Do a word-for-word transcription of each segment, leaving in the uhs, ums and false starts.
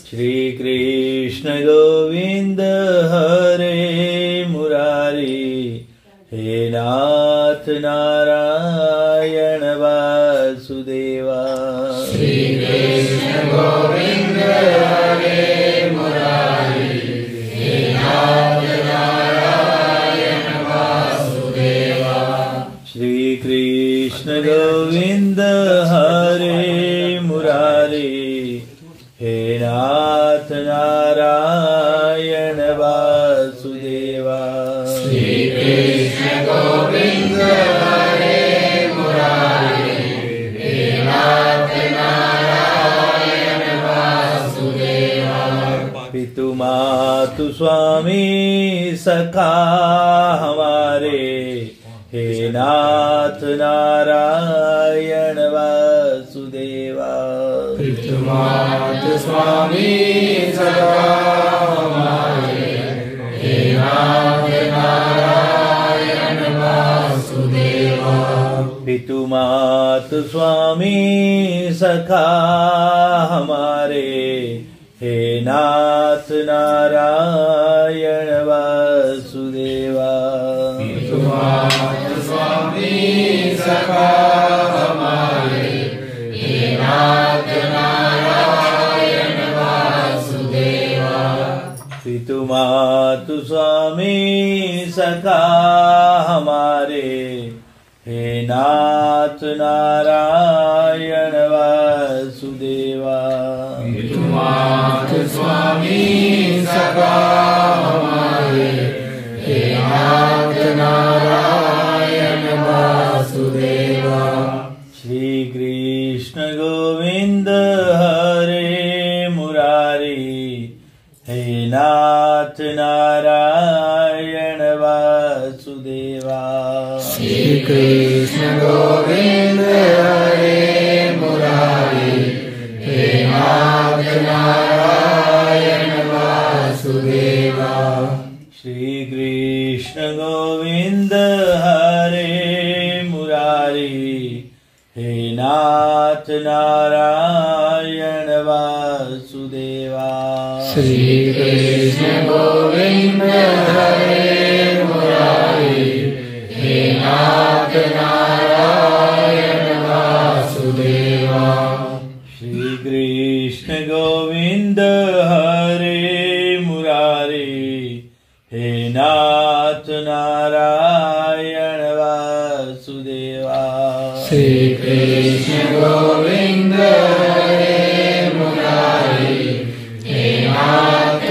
श्री कृष्ण गोविंद हरे मुरारी, हे नाथ नारायण वासुदेवा। श्री कृष्ण गोविंद हरे मुरारी, हे नाथ नारायण वासुदेवा। श्री कृष्ण गोविंद हरे मुरारी, हे नाथ नारायण वासुदेवा। श्री कृष्ण गोविंद हरे मुरारी, हे नाथ नारायण वासुदेवा। पितु मातु स्वामी सखा हमारे, हे नाथ नारायण वासुदेवा। पितु मातु स्वामी सखा हमारे, हे नाथ नारायण वासुदेवा। पितु मातु स्वामी सखा हमारे, हे नाथ नारायण वासुदेवा। पितु मातु स्वामी सखा हमारे, हे नाथ नारायण वासुदेवा। पितु मातु स्वामी सखा हमारे, हे नाथ नारायण वासुदेवा। पितु मातु स्वामी सखा हमारे, हे नाथ नारायण वासुदेवा। श्री कृष्ण गोविंद हरे मुरारी, हे नाथ नारायण वासुदेवा। श्री कृष्ण गोविंद हरे मुरारी, हे नाथ नारायण वासुदेवा। श्री कृष्ण गोविंद हरे मुरारी, हे नाथ नारायण वासुदेवा। श्री कृष्ण गोविंद हरे मुरारी, हे नाथ नारायण वासुदेवा। श्री कृष्ण गोविंद हरे मुरारी, हे नाथ नारायण वासुदेवा। श्री कृष्ण गोविंद हरे मुरारी, हे नाथ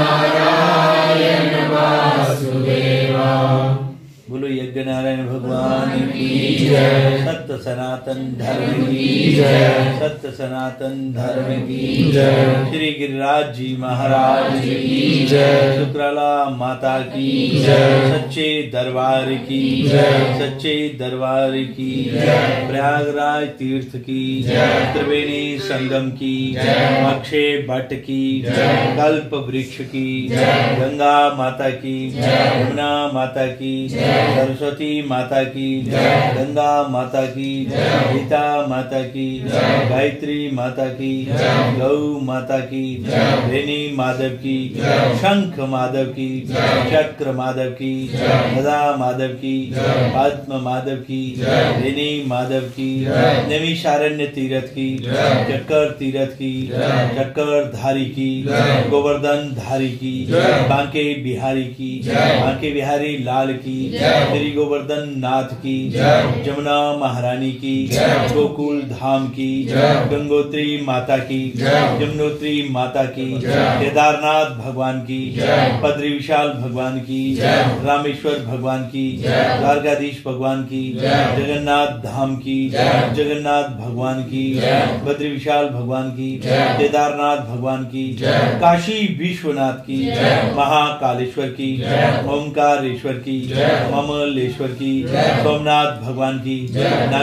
नारायण वासुदेवा। बोलो यज्ञ नारायण भगवान की जय। सत्य सनातन धर्म की जय। सत्य सनातन धर्म की जय। श्री गिरिराज जी महाराज की जय। शुक्राला माता की जय। सच्चे दरबार की जय। सच्चे दरबार की जय। प्रयागराज तीर्थ की जय। त्रिवेणी संगम की जय। अक्षय भट्ट की जय। कल्प वृक्ष की जय। गंगा माता की जय। यमुना माता की जय। सरस्वती माता की जय। गंगा माता की जय। गीता माता की जय। गायत्री माता की जय। गौ माता की जय। वेणी माधव की जय। शंख माधव की जय। चक्र माधव की जय। गदा माधव की जय। पद्म माधव की जय। वेणी माधव की जय। नैमिषारण्य तीरथ की जय। चक्कर तीरथ की जय। चक्कर धारी की जय। गोवर्धन धारी की जय। बांके बिहारी की जय। बांके बिहारी लाल की जय। श्री गोवर्धन नाथ की जय। जमुना महारानी की जय। गोकुल धाम की जय। गंगोत्री माता की जय। यमुनोत्री माता की जय। केदारनाथ भगवान की जय। बद्री विशाल भगवान की जय। रामेश्वर भगवान की जय। द्वारकाधीश भगवान की जय। जगन्नाथ धाम की जय। जगन्नाथ भगवान की जय। बद्री विशाल भगवान की जय। केदारनाथ भगवान की जय। काशी विश्वनाथ की जय। महाकालेश्वर की जय। ओंकारेश्वर की जय। ममलेश्वर की जय। सोमनाथ भगवान की जय।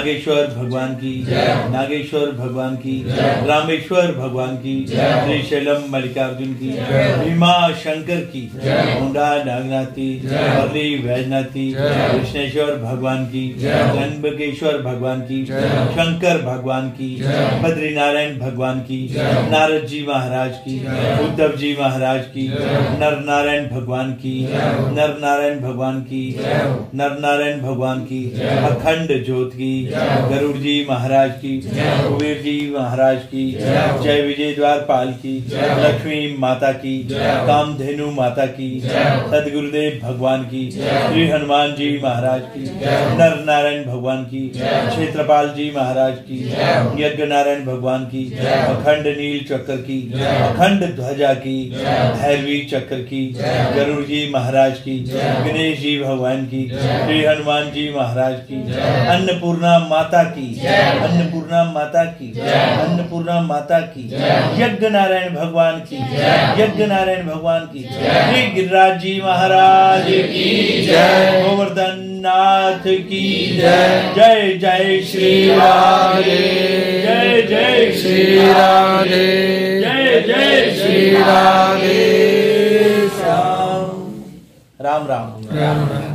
नागेश्वर भगवान की नागेश्वर भगवान की रामेश्वर भगवान की श्रीशैलम मल्लिकार्जुन की भीमा शंकर की मुंडा नागनाथी बद्री वैजनाथी कृष्णेश्वर भगवान की त्र्यंबकेश्वर भगवान की शंकर भगवान की बद्रीनारायण भगवान की नारद जी महाराज की उद्धव जी महाराज की नर नारायण भगवान की नर नारायण भगवान की नर नारायण भगवान की अखंड ज्योत की गरुड़ जी महाराज की कुबेर जी महाराज की जय विजय द्वारपाल की लक्ष्मी माता की कामधेनु माता की सदगुरुदेव भगवान की श्री हनुमान जी महाराज की नर नारायण भगवान की क्षेत्रपाल जी महाराज की यज्ञ नारायण भगवान की अखंड नील चक्र की अखंड ध्वजा की भैरवी चक्र की गरुड़ जी महाराज की गणेश जी भगवान की श्री हनुमान जी महाराज की अन्नपूर्णा माता की अन्नपूर्णा माता की अन्नपूर्णा माता की यज्ञ नारायण भगवान की यज्ञ नारायण भगवान की श्री गिरिराज जी महाराज की जय गोवर्धन नाथ की जय जय जय श्री राधे जय जय श्री राधे जय जय श्री राधे राम राम राम राम